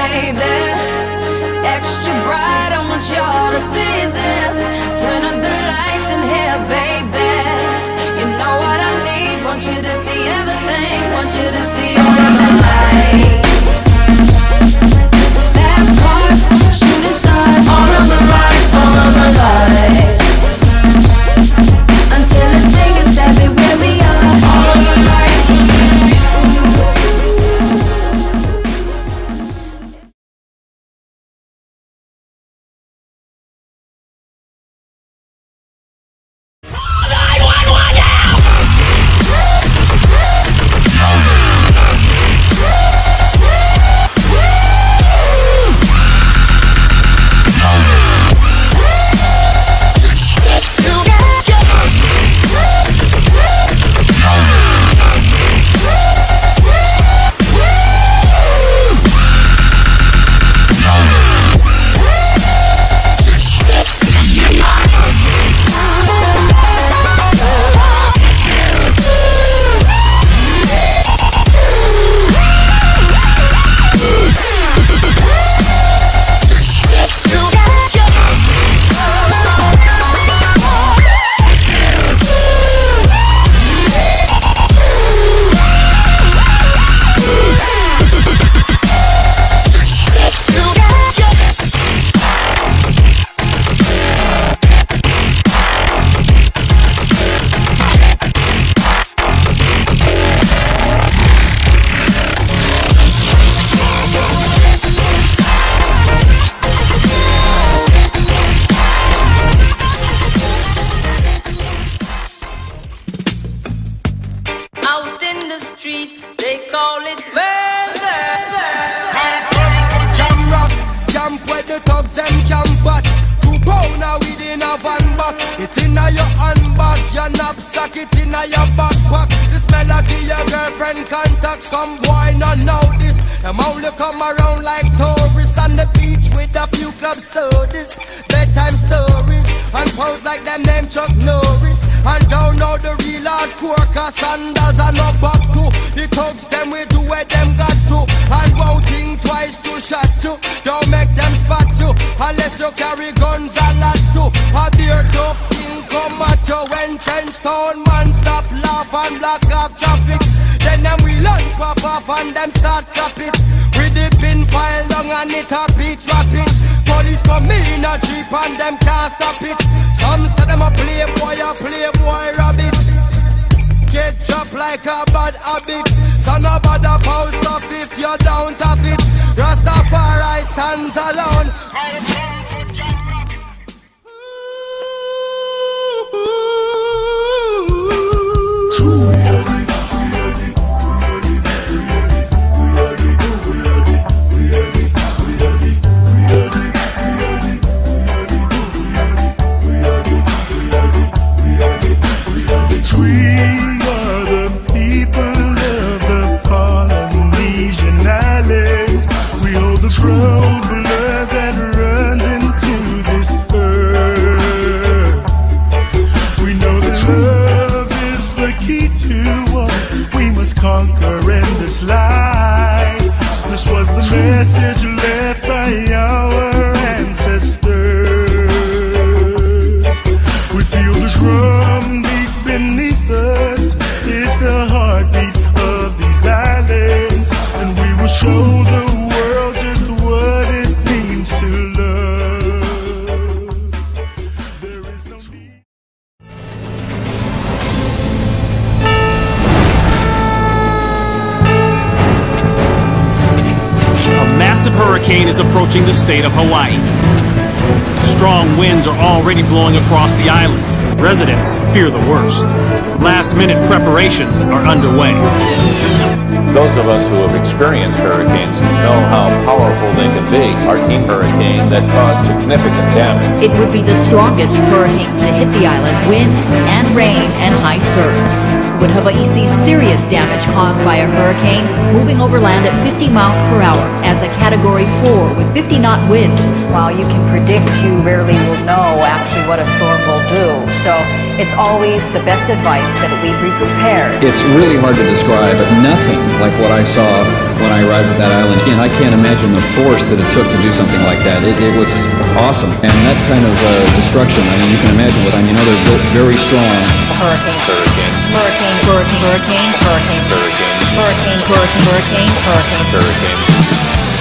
baby. Extra bright, I want y'all to see this. Turn up the lights in here, baby. You know what I need, want you to see everything. Want you to see all of the lights. Fast cars, shooting stars. All of the lights, all of the lights. Until it's safe and savvy where we are. All of the lights. Hurricane is approaching the state of Hawaii. Strong winds are already blowing across the islands. Residents fear the worst. Last-minute preparations are underway. Those of us who have experienced hurricanes know how powerful they can be. Our team hurricane that caused significant damage. It would be the strongest hurricane to hit the island. Wind and rain and high surge. Would Hawaii see serious damage caused by a hurricane moving over land at 50 miles per hour as a Category Category 4 with 50-knot winds. While you can predict, you rarely will know actually what a storm will do. So it's always the best advice that we be prepared. It's really hard to describe, but nothing like what I saw when I arrived at that island. And I can't imagine the force that it took to do something like that. It was awesome. And that kind of destruction, I mean, you can imagine what I mean. They're built very strong. Hurricanes. Hurricanes. Hurricane. Hurricane. Hurricanes. Hurricanes. Hurricane. Hurricane. Hurricanes. Hurricanes.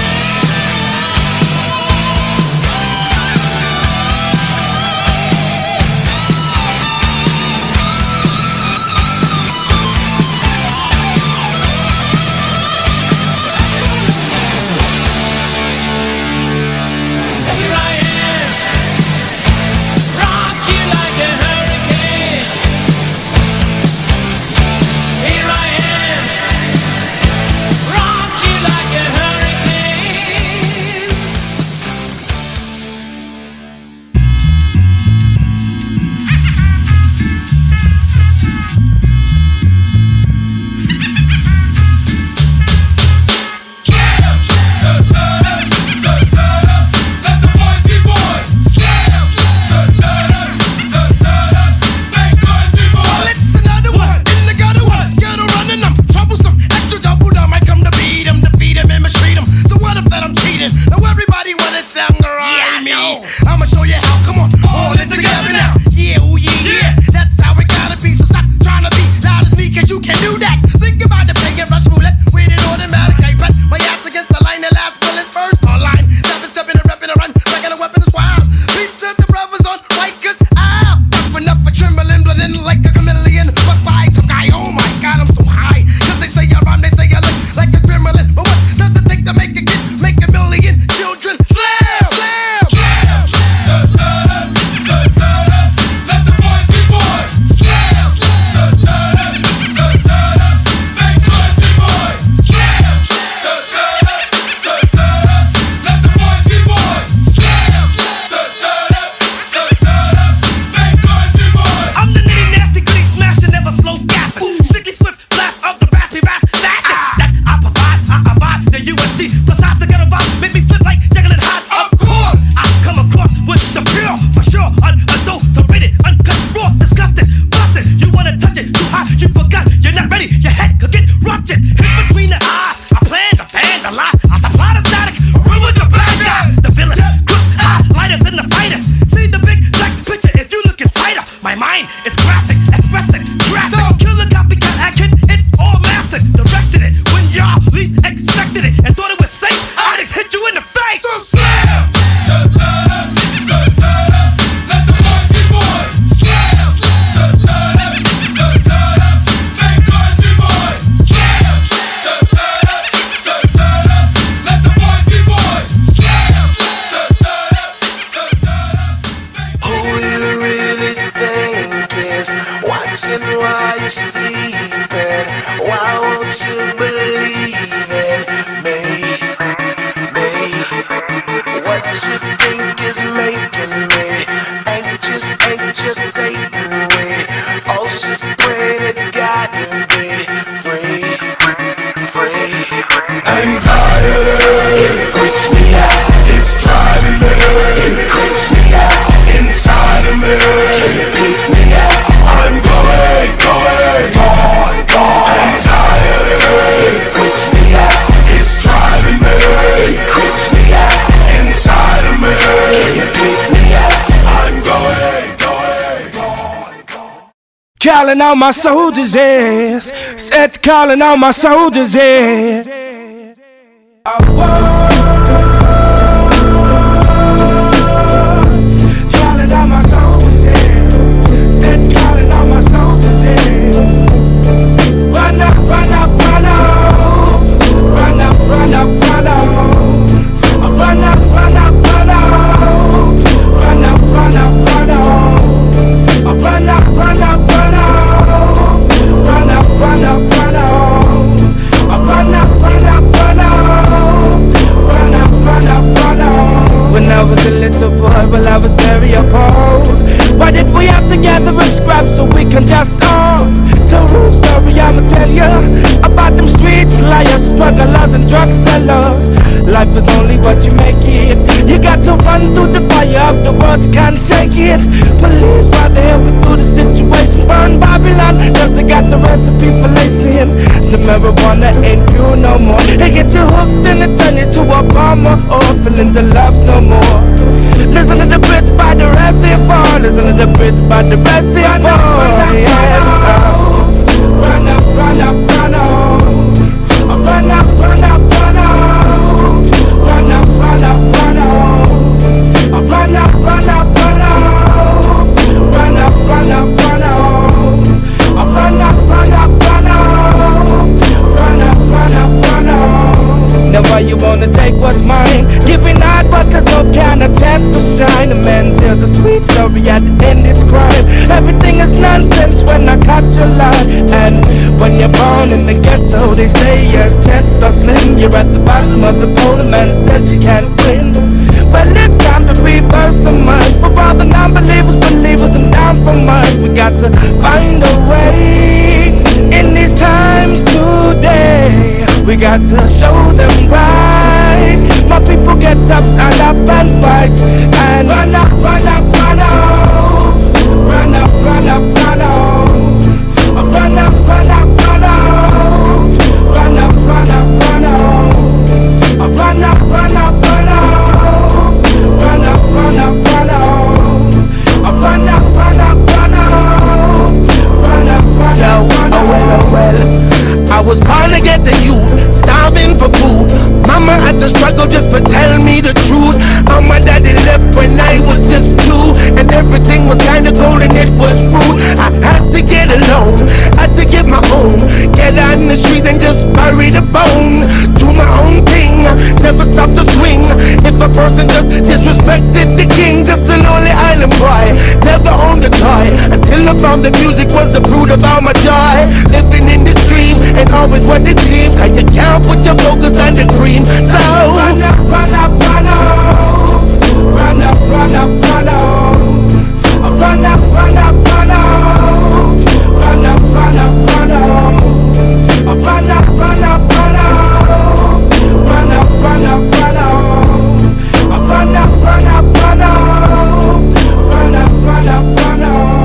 Calling out my soldiers, yes. Said calling out my soldiers, yes. Calling out my soldiers, yes. Said calling out my soldiers, yes. Run up, run up, run up. Run up, run up, run up. Run up, run up, run up. Run up, run up, run up. Run up, run up, run up. Run up, run up, run up. Run up, run up, run up. Run up, run up, run up. When I was a little boy, well, I was very appalled. Why did we have to gather up scraps so we can just off? true story I'ma tell ya about them streets, liars, strugglers, and drug sellers. Life is only what you make it. You got to run through the fire of the world, you can't shake it. Police right there help me through the situation. Burn Babylon, cause they got the recipe for lacing. Some marijuana ain't you no more. They get you hooked and they turn you to a bomber. Or feelings of love no more. Listen to the bridge by the reservoir. Listen to the bridge by the reservoir. Run up, run up, run up. Run up, run up, run up. Run up, run up, run up. Run up, run up, run up. Run up, run up, run up. Run up, run up, run up. Run up, run up, run up. Now why you wanna take what's mine? Giving out but there's no kind of chance to shine. A man tells a sweet story, at the end it's crime. Everything is nonsense when I catch a lie. And when you're born in the ghetto, they say your chances are slim. You're at the bottom of the pole, the man says you can't win. Well, it's time to reverse the mind. For all the non-believers, believers, and down for mine. We got to find a way in these times today. We got to show them right. My people get up, stand up and fight. And run up, run up, run up. Run up, run up, run up. Run up, run up, run up. Run up, run up, run up. Run up, run up, run up. Run up, run up, run up. Run up, run up, run up. Run up, run up, run up. Oh well. I was born to get the youth, starving for food. Mama had to struggle just for telling me the truth. How my daddy left when I was just 2, and everything was kinda cold and it was rude. I had to get alone, had to get my own. Get out in the street and just bury the bone. Do my own thing, never stop to swing. If a person just disrespected the king, just a lonely island boy, never owned a toy. Until I found the music was the fruit of all my joy. Living in the stream, and always what it seems. Cause you can't put your focus on the cream. So run up, run up, run up. Run up, run up, run up. Run up, run up, run up. Run up, run up, run up. Run up, run up, run up. Run up, run up, run up. Run up, run up, run up. Run up, run up, run up.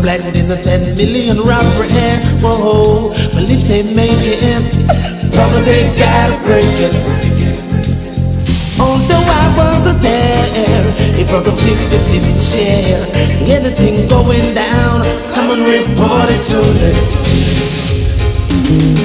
blend in the 10 million rapper air. Whoa, but if they make it, brother, they gotta break it. Although I wasn't there, it brought a 50-50 share. Anything going down, come and report it to me.